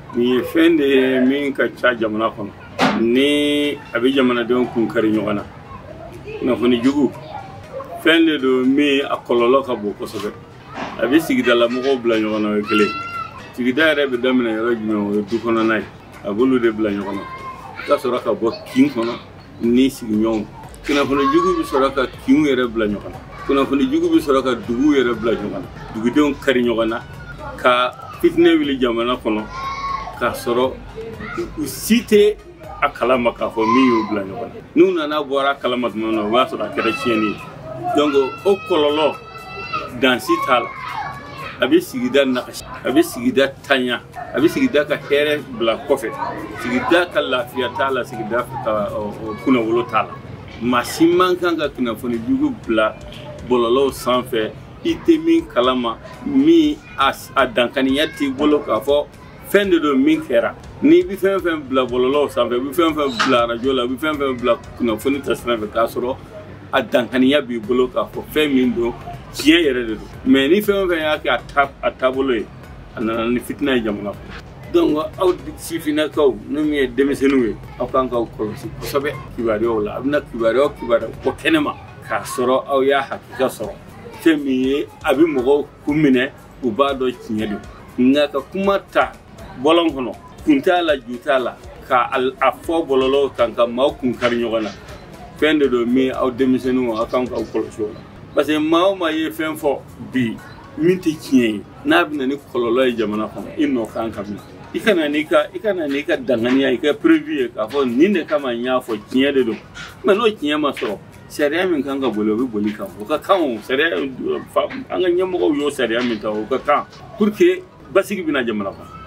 ni fɛn de ye min ka ca jamana kɔnɔ ni a bɛ jamanadenw kun kari ɲɔgɔn na kunnafoni jugu fɛn de don min a kɔlɔlɔ ka bon kosɛbɛ a bɛ sigidala mɔgɔw bila ɲɔgɔn na o ye kelen sigida yɛrɛ bɛ daminɛ yɔrɔ jumɛn o ye du kɔnɔna ye a b'olu de bila ɲɔgɔn na ka sɔrɔ ka bɔ kin kɔnɔ ni sigiɲɔgɔnw kunnafoni jugu bɛ sɔrɔ ka kinw yɛrɛ bila ɲɔgɔn na kunnafoni jugu bɛ sɔrɔ ka duguw yɛrɛ bila ɲɔgɔn na dugudenw kari ɲɔgɔn na ka fitinɛ wuli jamana kɔnɔ k'a sɔrɔ u si tɛ a kalama k'a fɔ min y'u bila ɲɔgɔn na n'u nana bɔra a kalama tuma min na o b'a sɔrɔ a kɛra tiɲɛni ye donc o kɔlɔlɔ dansi t'a la a bɛ sigida nagasi a bɛ sigida tanya a bɛ sigida ka hɛrɛ bila kɔfɛ sigida ka lafiya t'a la sigida ka kunnawolo t'a la maa si man kan ka kunnafoni jugu bila bɔlɔlɔw sanfɛ i tɛ min kalama min a dankaniya t'i bolo k'a fɔ fɛn de don min kɛra ni bɛ fɛn fɛn bila bɔlɔlɔw sanfɛ i bɛ fɛn fɛn bila arajo la i bɛ fɛn fɛn bila kunnafoni tasira fɛ k'a sɔrɔ a dankaniya b'i bolo k'a fɔ fɛn min don tiɲɛ yɛrɛ de don mais ni fɛn fɛn y'a kɛ a taabolo ye a nana ni fitina ye jamana kɔnɔ donc aw sifinnakaw n'u ye denmisɛnninw ye aw kan k'aw kɔlɔsi kosɛbɛ kibaruyaw la a bɛna kibaruyaw bɔ kɛnɛma k'a sɔrɔ aw y'a hakika sɔrɔ fɛn min ye a bɛ mɔgɔw kun minɛ u b'a dɔn tiɲɛ don nka ka kuma ta bɔlɔn kɔnɔ kun t'a la ju t'a la ka a fɔ bɔlɔlɔw kan ka maaw kun kari ɲɔgɔn na fɛn de don min aw denmisɛnninw aw kan k'aw kɔlɔsi o la parce que maa o maa ye fɛn fɔ bi min tɛ tiɲɛ ye n'a bɛ na ni kɔlɔlɔ ye jamana kɔnɔ i nɔ kan ka minɛ i kana n'i ka danganiya i ka prévu ye k'a fɔ nin de kama n y'a fɔ tiɲɛ de don mais n'o tiɲɛ ma sɔrɔ sariya min kan ka boli o bɛ boli kan o ka kan o sariya an ka ɲɛmɔgɔw y'o sariya min ta o ka kan pour que basigi bɛna jamana kɔnɔ